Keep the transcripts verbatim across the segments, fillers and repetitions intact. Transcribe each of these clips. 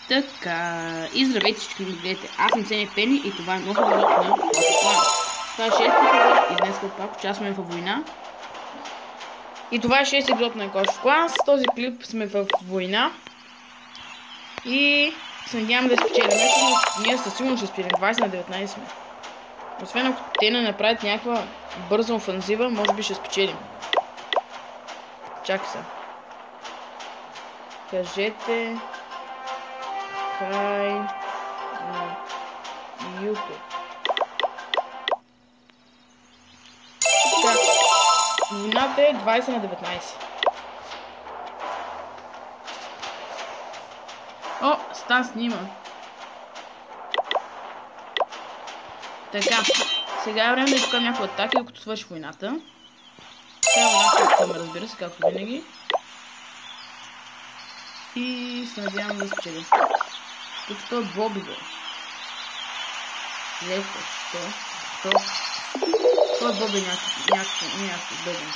Така, и здравейте всички ми гледате. Аз съм Сеня Пени и това е нов епизод на Clash of Clans. Това е шести епизод и днес пак участваме в война. И това е шести епизод на Clash of Clans. В този клип сме в война. И се надявам да спечелим. Ние със сигурно ще спечелим. двайсет на деветнайсет сме. Освен ако те не направят някаква бърза офанзива, може би ще спечелим. Чакай сега. Кажете хай на YouTube. Така, войната е двайсет на деветнайсет. О, Стан снима. Така, сега е време да изпукам някои атаки, докато свърши войната. Сега войната ме разбира се, както винаги. И се надявам да спечелим. Тук той е Боби, бе. Левко, що? Що? Той е Боби някакъв, някакъв, някакъв беден.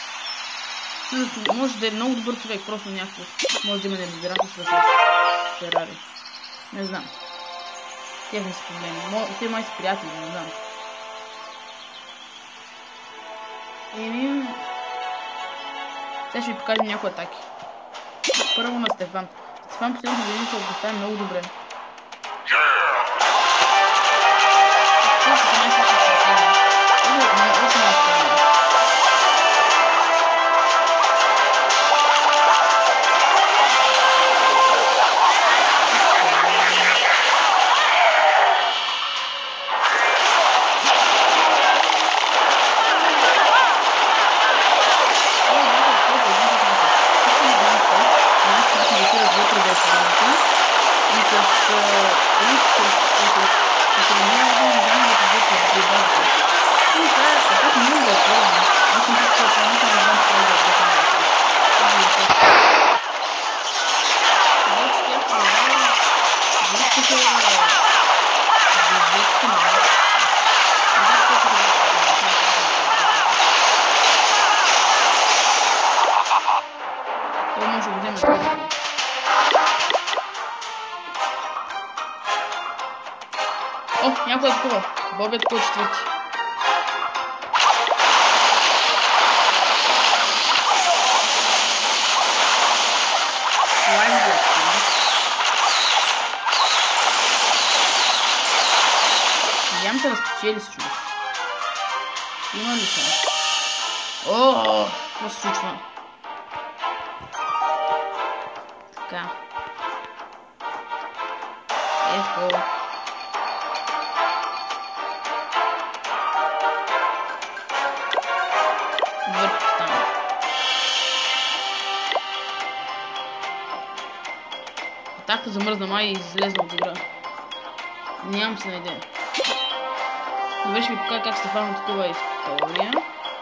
Може да е много добър човек, просто някакво. Може да има неразбирателство с Ферари. Не знам. Техни са проблеми. Те май са приятели, не знам. Еми... Сега ще ви покажем някои атаки. Първо на Стефан. Стефан последните години се обгостава много добре. О, някой е такова. Боби е такова четвърти. Надявам се да спечели всъщност. Има ли шанс? О, какво се случва? Така. Ехо. Върху стана. Атака замръзна май и излезна от игра. Нямам се на идея. Добре, ще ви покажа как Стефан такова история.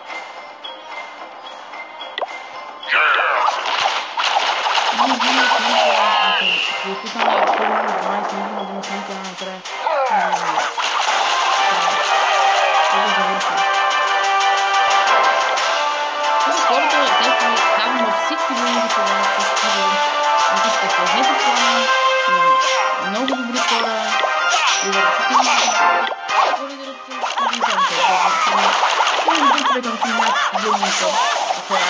Може да има снимка, ако ви писаме е първо дванайсет минути, да има снимка накрая. Това да завършим. Тези хората, които казвам във всички войни да се върнат всички войни. Ако ще познете плана, много добри хора, и да всички войни. Коридорът се изключително за това. Това е един човек, който няма проблеми с това.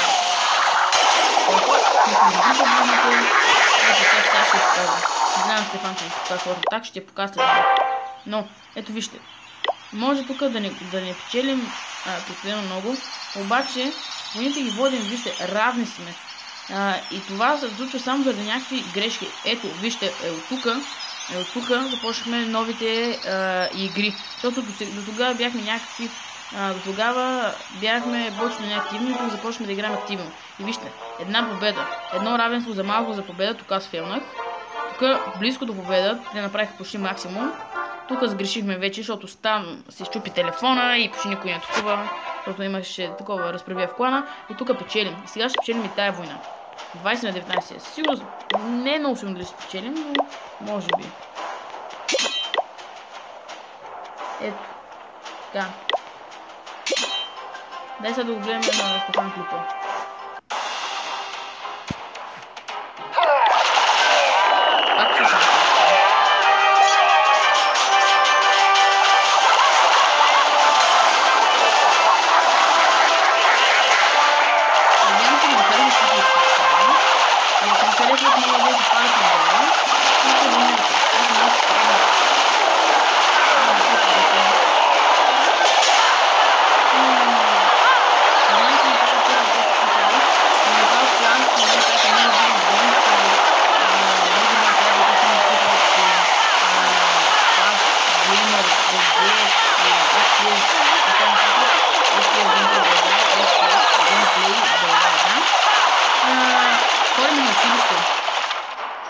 Знам, Стефан, че това хората так ще покажа. Но, ето вижте. Може тук да не, да не печелим прекалено много, обаче войните ги водим, вижте, равни сме. А, и това се случва само заради някакви грешки. Ето, вижте, е от тук, е от тук започнахме новите а, игри. Защото до, до тогава бяхме някакви, а, до тогава бяхме почти неактивни, тук започнахме да играем активно. И вижте, една победа, едно равенство за малко за победа, тук аз фейлнах. Тук близко до победа, те направиха почти максимум. Тук сгрешихме вече, защото там се изчупи телефона и почти никой не такова, защото имаше такова разправие в клана. И тук печелим. И сега ще печелим и тая война. двайсет на деветнайсет. Сигурно не е много сигурно дали ще печелим, но може би. Ето. Така. Дай сега да го гледаме на Стефан клипа. Пак слушам.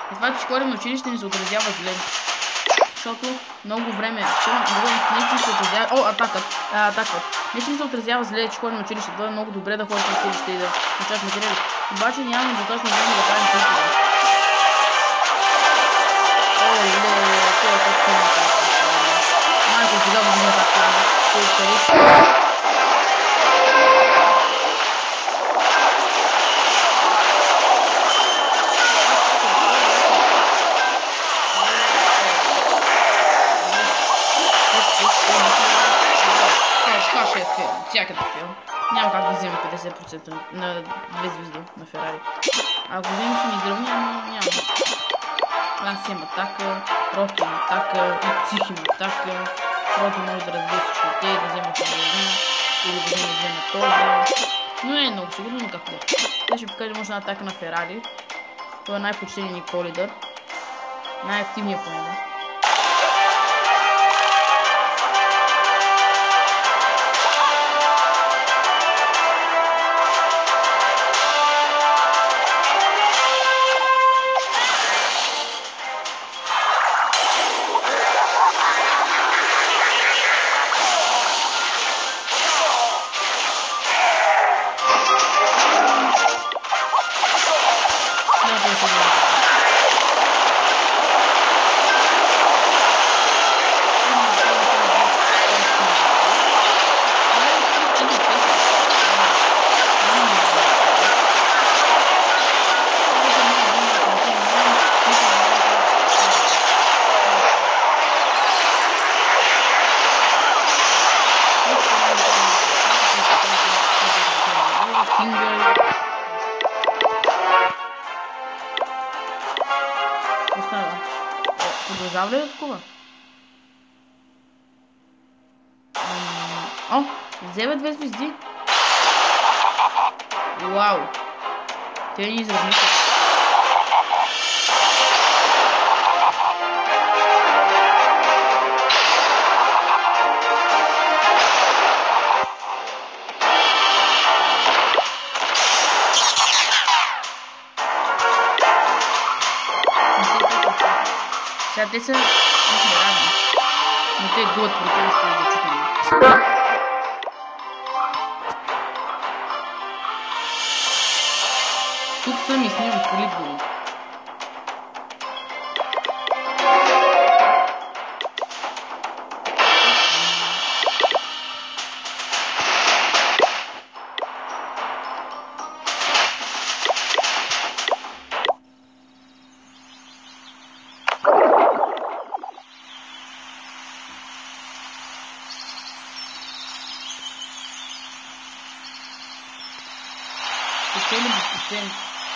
И това, че ходим на училище, ни се отразява зле. Защото много време, нещо се отразява... О, атакът! А, атакът. Нещо се отразява зле, че ходим на училище. Това е много добре да ходим на училище и да учаш материали. Обаче нямаме достатъчно време да правим клипове. О, ле, това е как силно това. Майко, сега възможно как силно. Това е стариш. Това ще е филм, всякъде филм. Няма как да взема петдесет процента на две звезди на Ферари. Ако вземем ще ми изравня, но няма. Аз имам атака, Роки има атака, и Псих има атака. Роки може да разбие всичко те, да взема това една, или да вземе две на този. Но не е много сигурно, но какво. Те ще покажем може една атака на Ферари. Това е най-почтеният ни колидър. Най-активният по него. Продължава ли да такова? О, вземе две звезди. Вау. Те ни изравниха. Сега те са равни, но те губят противното значително. Тук съм и снимам клипове. Печелим процент.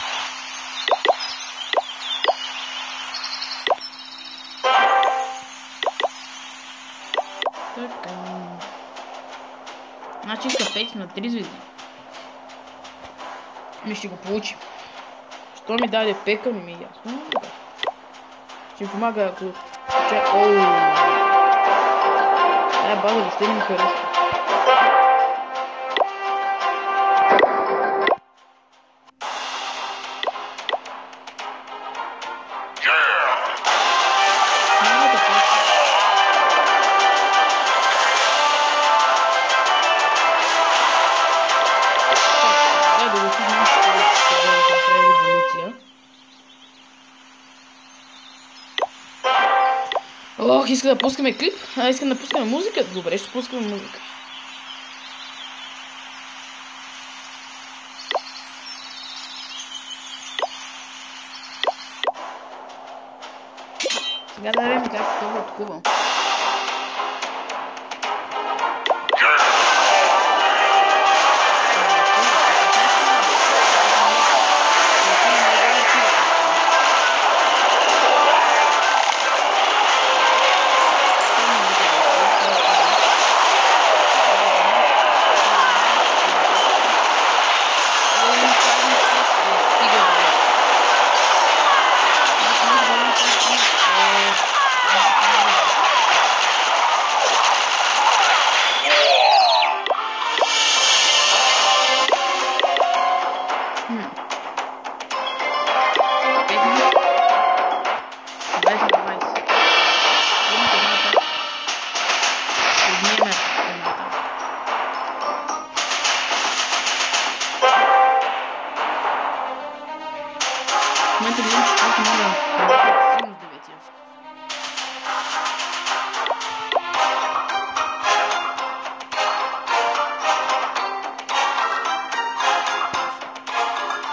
Така. Значи иска пет на три звезди. Ми ще го получим. Що ми даде пека, не ми е ясно. Ще ми помага ако... Оу. Тая база въобще не ми харесва. Ох, иска да пускаме клип, а искам да пускаме музика. Добре, ще пускаме музика. Сега да видим как това откувам.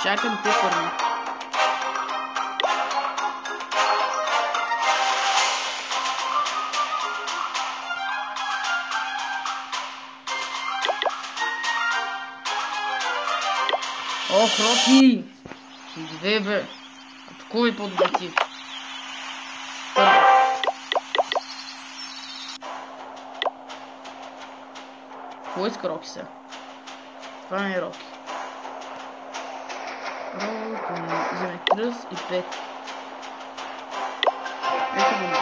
Чакам те първи. Ох, Роки! Две, бе! Атакувай по-добре ти. Първо. Кой иска Роки сега? Това не е Роки. Роки, вземе кръс и пет. Ето го.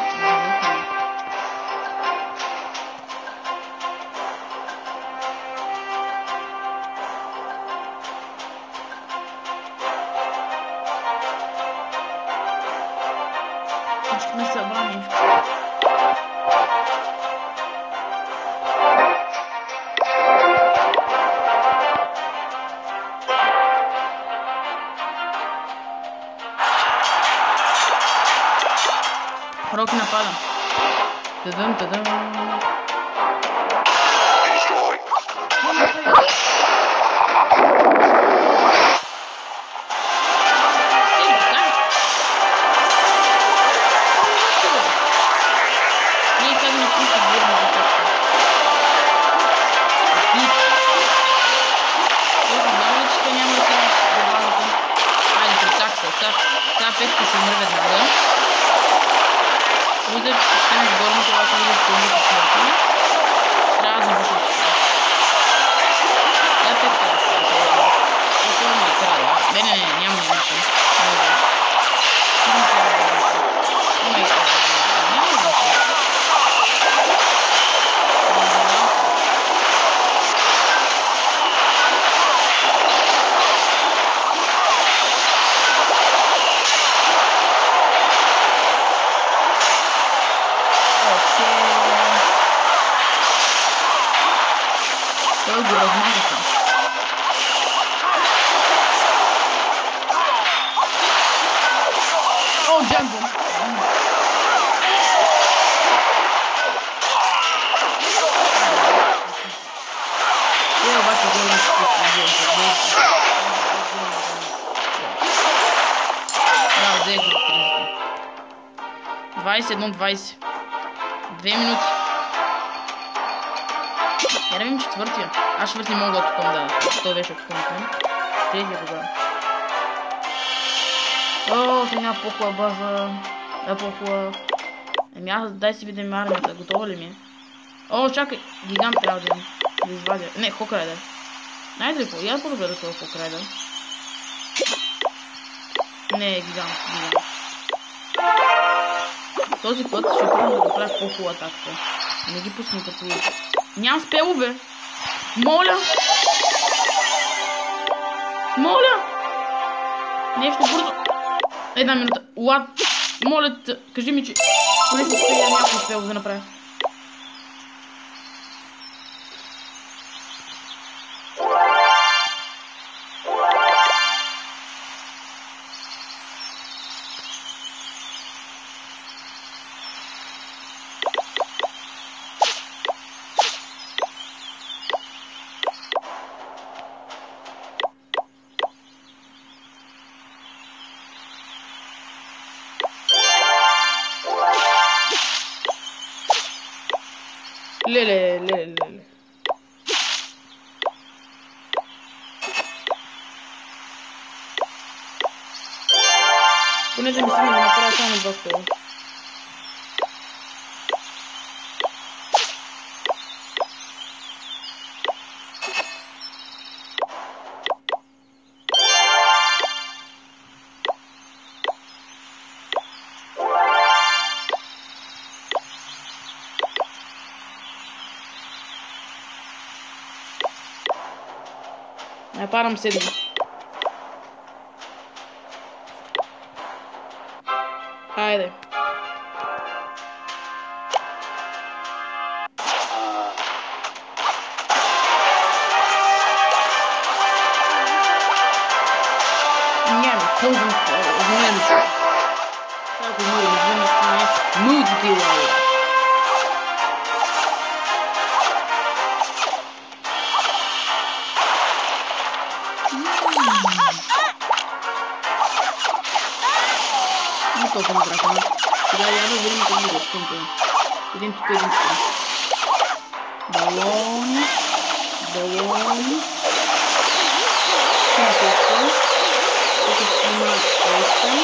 Всички ме събрани. Роки напада. Тадъм, тадъм. Сега петко ще умре веднага. Виждате, че ще стане с горното, обаче виждате, че умрете смъртно. Трябва да забушите. Я петко да става сега. Това ме е края. Не, не, не, няма да виждам. Само сега да виждам. Няма да виждам. Няма да виждам. Той го размазаха. О, Джамбо! Той обаче го не ще се Да, взе го. двайсет едно двайсет. Две минути. Я да видим четвъртия. Аз четвърти мога да атакувам, да. Той беше атакувам. Третия тогава. О, те няма по-хубава база. Е по-хубава. Еми аз дай си видим армията. Готова ли ми е? О, чакай. Гигант трябва да имам. Да извадя. Не, Хокрайдър. Найде ли по? Я по-добре да сложа Хокрайдър. Не, гигант. Гигант. Този път ще опитам да го правя по-хубава атаката. Не ги пускам като... Нямам спелове! Моля! Моля! Нещо бързо! Една минута. Лад! Моля те, кажи ми, че... Поне ще успея някой спелове да направя. Леле, леле, леле. Поне да ми стигне да направя само два спела. Не парам седми. Хайде. Няма, пълзам звънем се. Всяко мой звънем се не мултитилава. толкова дракона. Сега явно видим как ги ръчкам той. Един тук, един тук. Балон. Балон. Има тестъл. Тук има тестъл.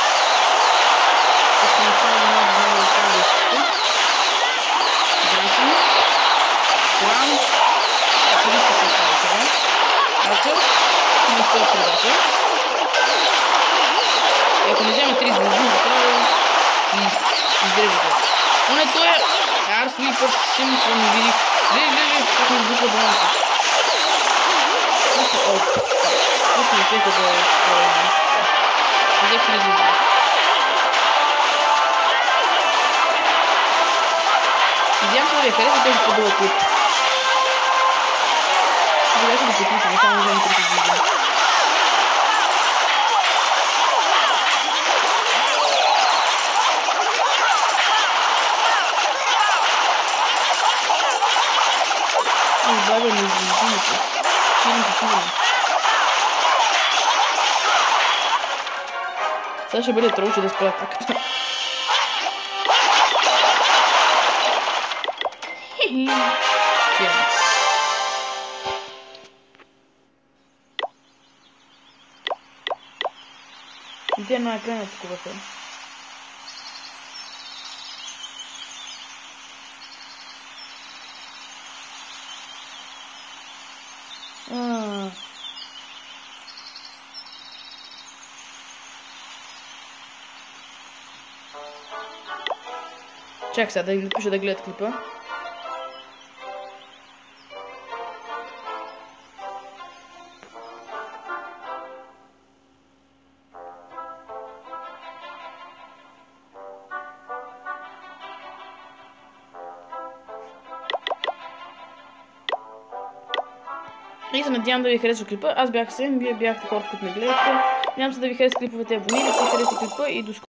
Тук ще направим една две ръка защита. Дракон. Крал. Ако не ще се прави сега. Ако не ще средата. И ако не вземе три звезди, направо и издрежите. О, не, той е Арс Уипър, ще ми се не види. Гледай, гледай, как ми сбуква броната. Просто, о, просто ми пека да е... Взех три звезди. Надявам се да ви е хареса този по-дълъг клип. Сега ще го приключим, само вземем три звезди. Бабя не извините. Чилим се сигурно. Сега ще бъде тролче да спра атаката. Хе-хе. Чилим. И те на екрана такова са. Чакай сега да им напиша да гледат клипа. И се надявам да ви хареса клипа. Аз бях Сем, вие бяхте хората, които ме гледате. Надявам се да ви хареса клиповете, абонирайте се, харесайте клипа и до скоро.